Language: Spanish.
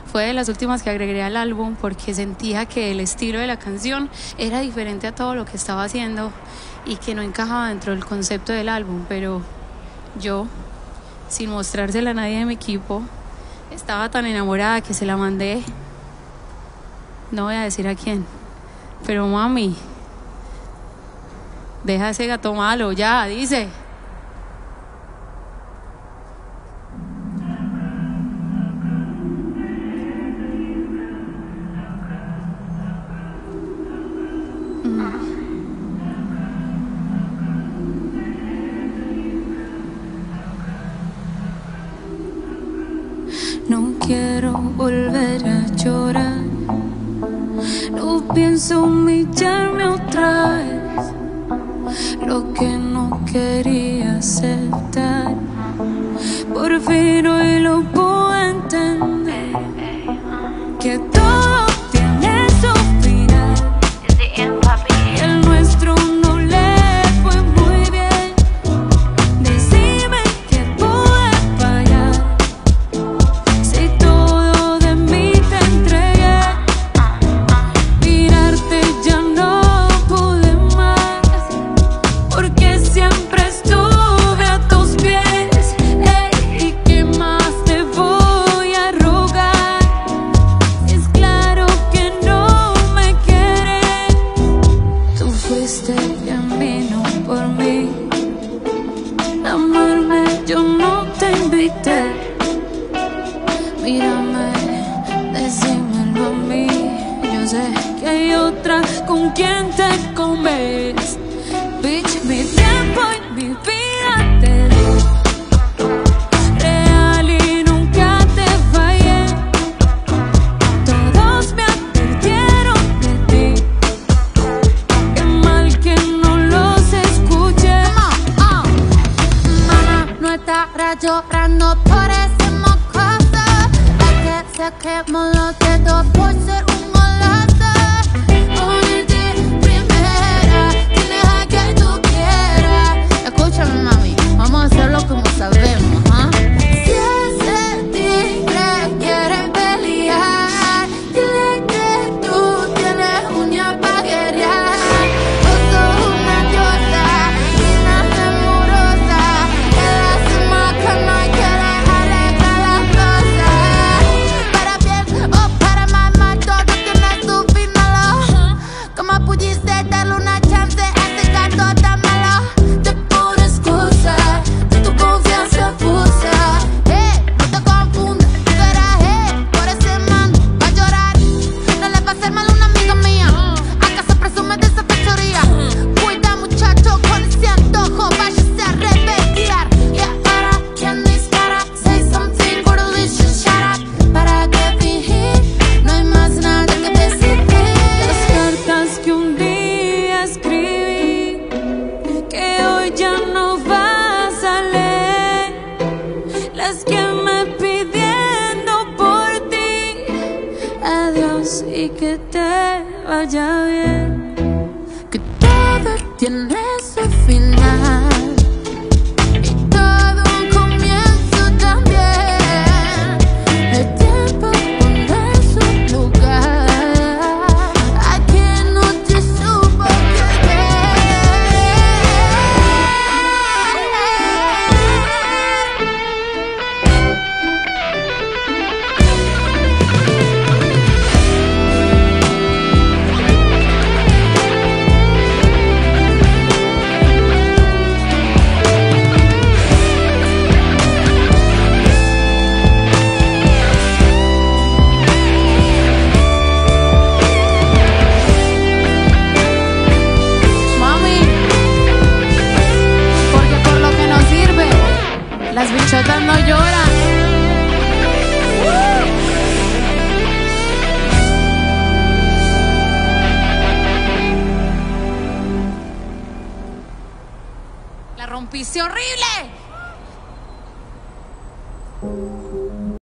Fue de las últimas que agregué al álbum porque sentía que el estilo de la canción era diferente a todo lo que estaba haciendo y que no encajaba dentro del concepto del álbum, pero yo, sin mostrársela a nadie de mi equipo, estaba tan enamorada que se la mandé. No voy a decir a quién, pero mami, deja ese gato malo, ya, dice. No quiero volver a llorar, no pienso humillarme otra vez. Lo que no quería aceptar, por fin hoy lo puedo entender. Que todo tiene su final, y el nuestro no le fue muy bien. Decime que pude fallar, si todo de mí te entregué. Mirarte ya no pude más, porque siempre estuve a tus pies. ¿Y qué más te voy a rogar? Es claro que no me quieres. Tú fuiste el camino por mí, amarme yo no te invité. Mírame, decímelo a mí, yo sé que hay otra con quien te comes. Bitch, mi tiempo y mi vida te di real y nunca te fallé. Todos me advirtieron de ti, qué mal que no los escuché. Mamá, no estará llorando por ese mocoso, es que se quemó los dedos por ser un golazo. Ponete primera, tienes a quien tú quieras. Escúchame, mami, vamos a hacerlo como sabemos, ¿ah? Si ese tigre quiere pelear, dile que tú tienes uñas pa' guerrear. Vos sos una diosa, una amorosa, que la hacemos que no quiere arreglar las cosas. Para bien o para mal, todo tiene su final. Como pudiste darle una chance a ese gato tan malo. Te pones excusas de tu confianza fusa. No te confundas, tú verás, por ese man va a llorar. No le va a hacer mal a una amiga mía. ¿Acaso presume de esa fechoría? Cuida, muchacho, con ese antojo, váyase a repetir. Y ahora, ¿quién dispara? Say something for delicious, shut up. ¿Para qué fingir? No hay más nada que decir. Las cartas que un día escribí, que hoy ya no vas a leer, las que me pidiendo por ti. Adiós y que te vaya bien. Que todo tiene su final y todo un comienzo también. El tiempo pone su lugar a quien no te supo querer. Mami, porque por lo que nos sirve, las bichotas no lloran. La rompiste horrible.